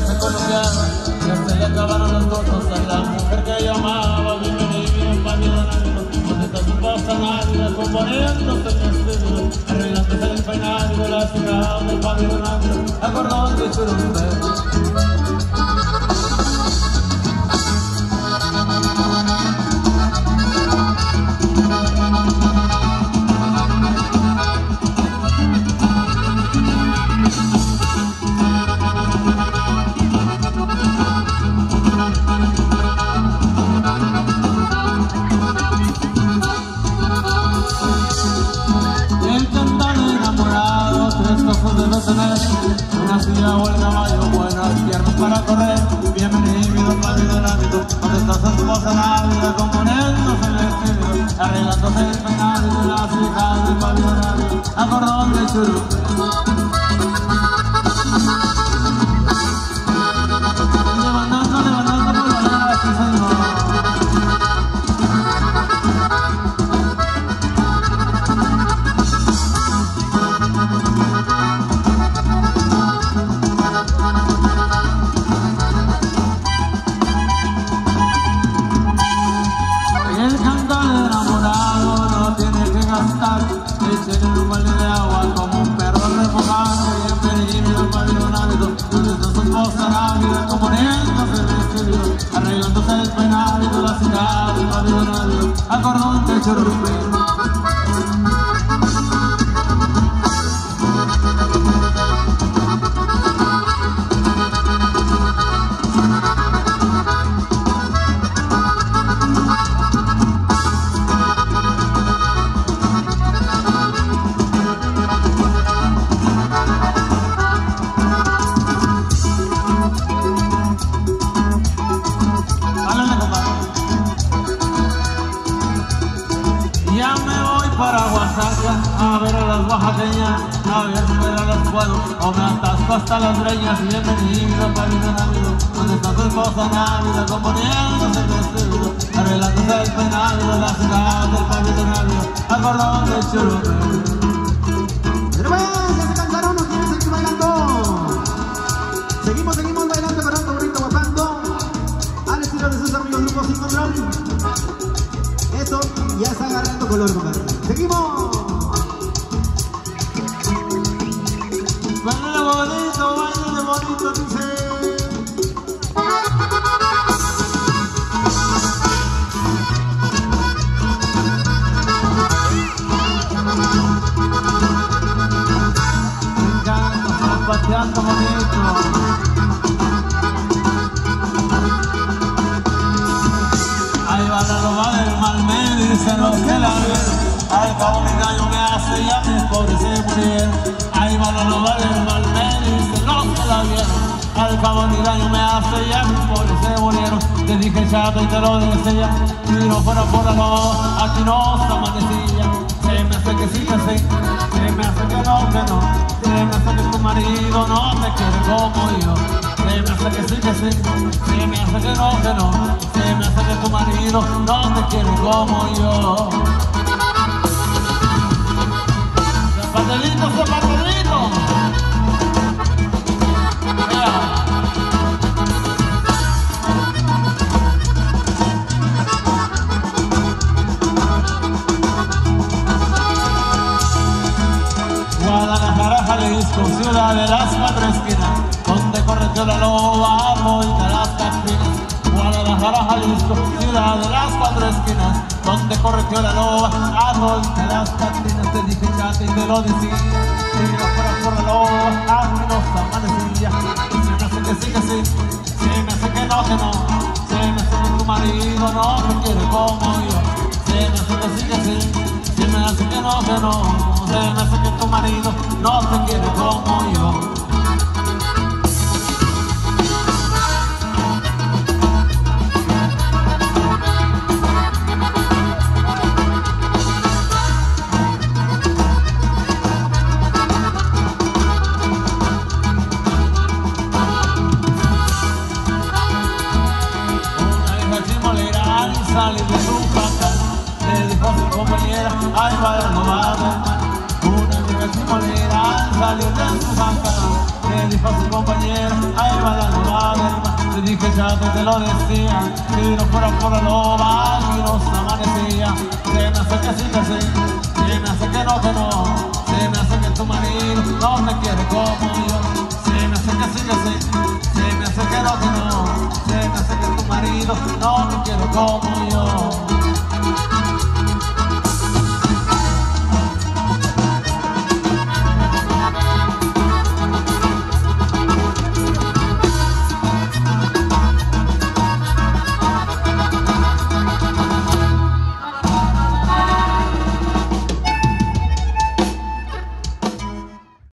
se columpiaba, ya se le acabaron los gozos a la mujer que yo amaba. Bienvenida en Pablo Donato, donde está su esposa Navidad, componiéndose en el estudio, arreglándose el peinado de la ciudad de Pablo Donato, acordón de Churumbe. Debe tener una silla o el caballo, buenas piernas para correr. Bienvenido al Pablo Donato, donde está su esposa Navidad, componiéndose el estudio, arreglándose el peinado de las hijas del Pablo Donato, acordón de Churumbe. Levantando por la nada, sí señor. Tiene un balde de agua como un perro remojado. Bienvenido al Pablo Donato, donde está su esposa Navidad, componiéndose el estudio, arreglándose el peinado de la ciudad del Pablo Donato, acordón de Churumbe. Ya me voy para Oaxaca a ver a las oaxaqueñas, a ver si las puedo o me atasco hasta las breñas. Bienvenido a Pablo Donato, donde está su esposa Navidad, componiéndose el vestido, arreglándose el peinado de la ciudad del Pablo Donato, acordón de Churumbe. Pero pues, ya se cansaron, ¿no quieren seguir bailando? Seguimos bailando, corriendo, bonito, gozando al estilo de sus amigos grupos Sin Control. Eso ya está agarrando color, compadre. ¡Seguimos! Bailale bonito, dice. Me encanta estar pateando bonito. Ahí va la loba del mal, me dicen los que la vieron. Al cabo mi daño me hace y a mis pobres se murieron. Ahí va la loba del mal, me dicen los que la vieron. Al cabo mi daño me hace y a mis pobres se murieron. Te dije chato y te lo decía, si no fuera por la loba, aquí no se amanecía. Se me hace que sí, que sí, se me hace que no, se me hace que tu marido no te quiere como yo. Se me hace que sí, se me hace que no, se me hace que tu marido no te quiere como yo. Zapatelito, zapatelito. Guadalajara, Jalisco, ciudad de las cuatro esquinas, donde correteó la loba, voy de las catrinas. Guadalajara, Jalisco, ciudad de las cuatro esquinas, donde correteó la loba, voy de las catrinas. Te dije chato y te lo decía, si no fuera por la loba, aquí no se amanecía. Se me hace que sí, se me hace que no, se me hace que tu marido no te quiere como yo. Se me hace que sí, se me hace que no, se me hace que tu marido no te quiere como yo. Salir de su casa, le dijo a su compañera, ay, vaya, no va a ver. Una amiga chimolera al salir de su casa, le dijo a su compañera, ay, vaya, no va te dije ya te lo decía, si no fuera por la loba y nos amanecía. Se me hace que sí, se me hace que no, se me hace que tu marido no me quiere como yo. Se me hace que sí, se me hace que no, se me hace que tu marido no me quiere como yo.